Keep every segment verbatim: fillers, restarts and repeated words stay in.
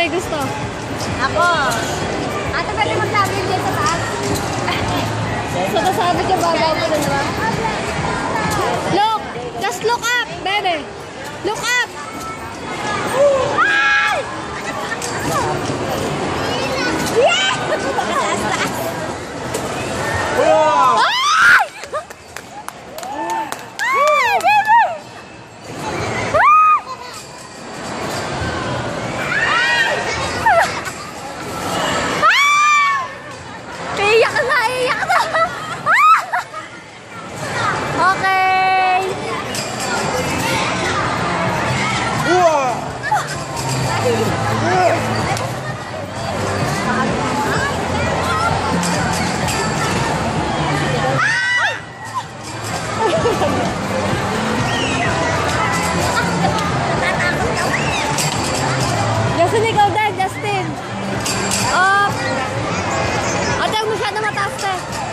may gusto? Ako. Ate, pwede magsabi dyan sa taas? So, nasabi ka babaw ko na naman? Look! Just look up, baby! Look up! Ay! Yeah! Taas-taas. Wow! Ay! Ay, baby! Iiyak na, iiyak na! Okay! Wow! Justin, ikaw din, Justin! Up! Ate, huwag masyado mataas, te.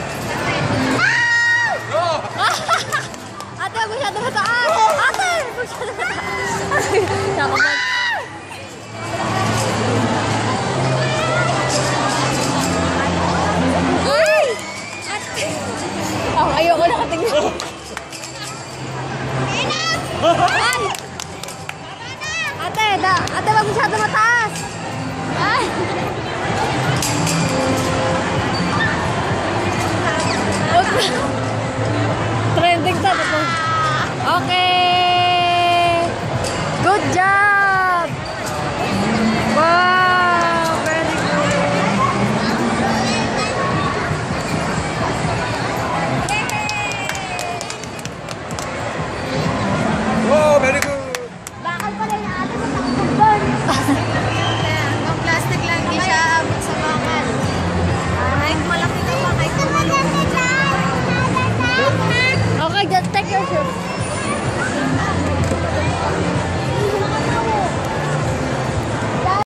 Ate, huwag masyado mataas! Ate, huwag masyado mataas! Nakabag. Ay! Ate! Oh, ayoko nakatingin. Ay! Ate, da, ate, wag masyado mataas. Ay! Trending ta ito. Okay! Good job! Wow! Very good! Wow, very good! Bakal pala yung ate sa takbog doon. Ang plastic lang, hindi siya abot sa bakal. Kahit malaki ka pa, kahit malaki. Okay, just take your shoes.